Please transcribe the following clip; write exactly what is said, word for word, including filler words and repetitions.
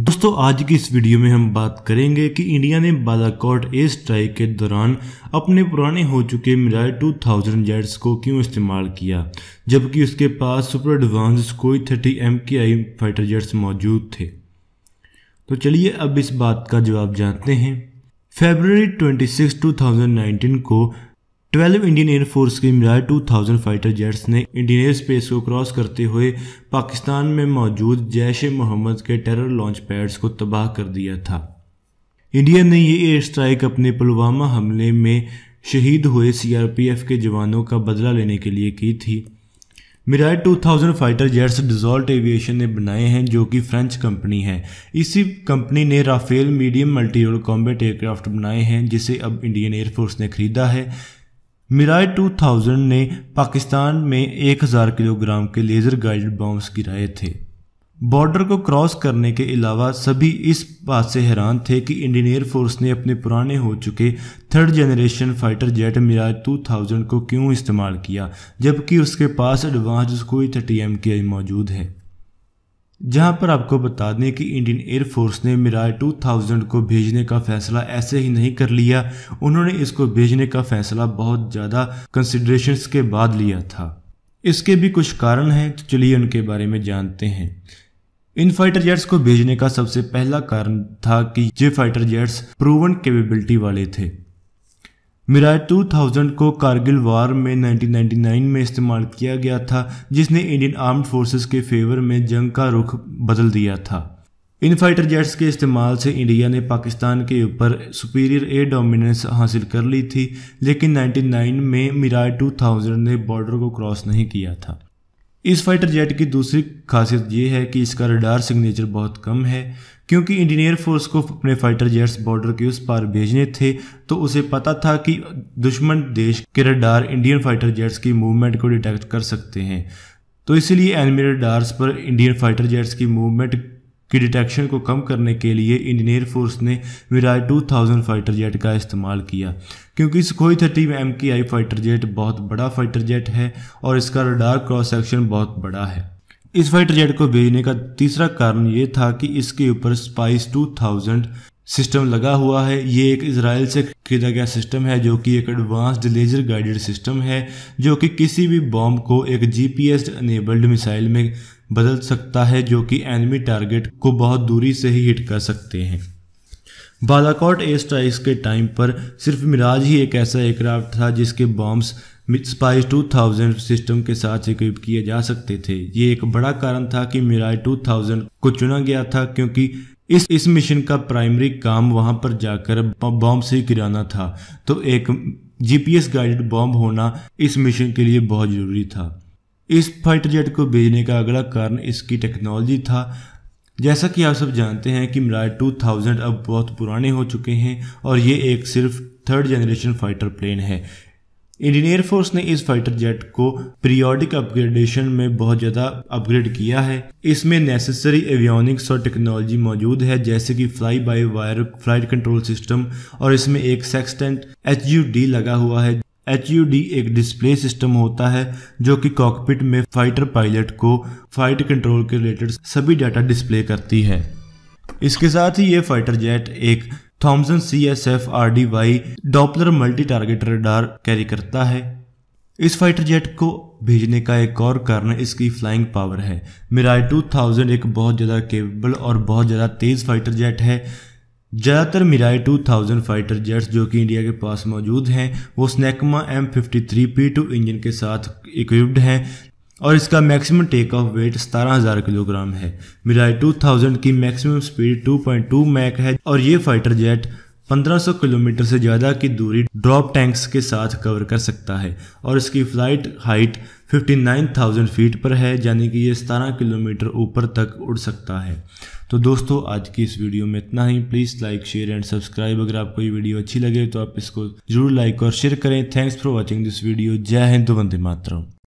दोस्तों आज की इस वीडियो में हम बात करेंगे कि इंडिया ने बालाकोट एयर स्ट्राइक के दौरान अपने पुराने हो चुके मिराज टू थाउज़ेंड जेट्स को क्यों इस्तेमाल किया, जबकि उसके पास सुपर एडवांस कोई thirty M K I fighter jets मौजूद थे। तो चलिए अब इस बात का जवाब जानते हैं। फरवरी छब्बीस, दो हज़ार उन्नीस को बारह इंडियन एयरफोर्स के Mirage two thousand fighter jets ने इंडियन एयर स्पेस को क्रॉस करते हुए पाकिस्तान में मौजूद जैश ए मोहम्मद के टेरर लॉन्च पैड्स को तबाह कर दिया था। इंडिया ने ये एयर स्ट्राइक अपने पुलवामा हमले में शहीद हुए सी आर पी एफ के जवानों का बदला लेने के लिए की थी। Mirage two thousand fighter jets Dassault Aviation ने बनाए हैं, जो कि फ्रेंच कंपनी है। इसी कंपनी ने Rafale medium multi role combat aircraft बनाए हैं, जिसे अब इंडियन एयरफोर्स ने खरीदा है। मिराज टू थाउज़ेंड ने पाकिस्तान में एक हज़ार किलोग्राम के लेज़र गाइडेड बॉम्ब्स गिराए थे। बॉर्डर को क्रॉस करने के अलावा सभी इस बात से हैरान थे कि इंडियन एयरफोर्स ने अपने पुराने हो चुके third generation fighter jet Mirage two thousand को क्यों इस्तेमाल किया, जबकि उसके पास एडवांस कोई थर्टी एम के आई मौजूद है। जहां पर आपको बता दें कि इंडियन एयरफोर्स ने मिराज टू थाउज़ेंड को भेजने का फैसला ऐसे ही नहीं कर लिया, उन्होंने इसको भेजने का फैसला बहुत ज़्यादा कंसिडरेशंस के बाद लिया था। इसके भी कुछ कारण हैं, तो चलिए उनके बारे में जानते हैं। इन फाइटर जेट्स को भेजने का सबसे पहला कारण था कि ये फाइटर जेट्स प्रूवन कैपेबिलिटी वाले थे। मिराज टू थाउज़ेंड को कारगिल वार में नाइनटीन नाइंटी नाइन में इस्तेमाल किया गया था, जिसने इंडियन आर्म्ड फोर्सेस के फेवर में जंग का रुख बदल दिया था। इन फाइटर जेट्स के इस्तेमाल से इंडिया ने पाकिस्तान के ऊपर सुपीरियर एयर डोमिनेंस हासिल कर ली थी, लेकिन नाइंटी नाइन में मिराज टू थाउज़ेंड ने बॉर्डर को क्रॉस नहीं किया था। इस फाइटर जेट की दूसरी खासियत ये है कि इसका रडार सिग्नेचर बहुत कम है, क्योंकि इंडियन एयरफोर्स को अपने फाइटर जेट्स बॉर्डर के उस पार भेजने थे, तो उसे पता था कि दुश्मन देश के रडार इंडियन फाइटर जेट्स की मूवमेंट को डिटेक्ट कर सकते हैं। तो इसीलिए एनिमी रडार्स पर इंडियन फाइटर जेट्स की मूवमेंट की डिटेक्शन को कम करने के लिए इंडियन एयरफोर्स ने Mirage two thousand fighter jet का इस्तेमाल किया, क्योंकि कोई thirty M K I fighter jet बहुत बड़ा फाइटर जेट है और इसका रडार क्रॉस सेक्शन बहुत बड़ा है। इस फाइटर जेट को भेजने का तीसरा कारण ये था कि इसके ऊपर स्पाइस टू थाउज़ेंड सिस्टम लगा हुआ है। ये एक इजराइल से खरीदा गया सिस्टम है, जो कि एक एडवांस्ड लेजर गाइडेड सिस्टम है, जो कि किसी भी बॉम्ब को एक G P S enabled missile में बदल सकता है, जो कि एनिमी टारगेट को बहुत दूरी से ही हिट कर सकते हैं। बालाकोट एयर स्ट्राइक्स के टाइम पर सिर्फ मिराज ही एक ऐसा एयरक्राफ्ट था जिसके bombs SPICE two thousand system के साथ इक्विप किए जा सकते थे। ये एक बड़ा कारण था कि मिराज टू थाउज़ेंड को चुना गया था, क्योंकि इस इस मिशन का प्राइमरी काम वहां पर जाकर बॉम्ब से गिराना था, तो एक G P S guided bomb होना इस मिशन के लिए बहुत जरूरी था। इस फाइटर जेट को भेजने का अगला कारण इसकी टेक्नोलॉजी था। जैसा कि आप सब जानते हैं कि मिराज टू थाउज़ेंड अब बहुत पुराने हो चुके हैं और ये एक सिर्फ थर्ड जनरेशन फाइटर प्लेन है। इंडियन एयरफोर्स ने इस फाइटर जेट को पीरियोडिक अपग्रेडेशन में बहुत ज़्यादा अपग्रेड किया है। इसमें नेसेसरी एवियोनिक्स और टेक्नोलॉजी मौजूद है, जैसे कि fly by wire flight control system, और इसमें एक सेक्सटेंट एच यू डी लगा हुआ है। एच यू डी एक डिस्प्ले सिस्टम होता है, जो कि कॉकपिट में फाइटर पायलट को फ्लाइट कंट्रोल के रिलेटेड सभी डाटा डिस्प्ले करती है। इसके साथ ही ये फाइटर जेट एक Thomson C S F R D Y Doppler multi target radar carry करता है। इस फाइटर जेट को भेजने का एक और कारण इसकी फ्लाइंग पावर है। मिराज टू थाउज़ेंड एक बहुत ज़्यादा केपेबल और बहुत ज़्यादा तेज़ फाइटर जेट है। ज़्यादातर Mirage two thousand fighter jets जो कि इंडिया के पास मौजूद हैं, वो Snecma M fifty three P two engine के साथ इक्विप्ड हैं और इसका मैक्सिमम टेक ऑफ वेट सतारह हज़ार किलोग्राम है। मिराज टू थाउज़ेंड की maximum speed two point two Mach है और ये फाइटर जेट पंद्रह सौ किलोमीटर से ज़्यादा की दूरी ड्रॉप टैंक्स के साथ कवर कर सकता है और इसकी फ्लाइट हाइट उनसठ हज़ार फीट पर है, यानी कि ये सतारह किलोमीटर ऊपर तक उड़ सकता है। तो दोस्तों आज की इस वीडियो में इतना ही। Please like share and subscribe. अगर आपको ये वीडियो अच्छी लगे तो आप इसको जरूर लाइक और शेयर करें। Thanks for watching this video. जय हिंद, वंदे मातरम।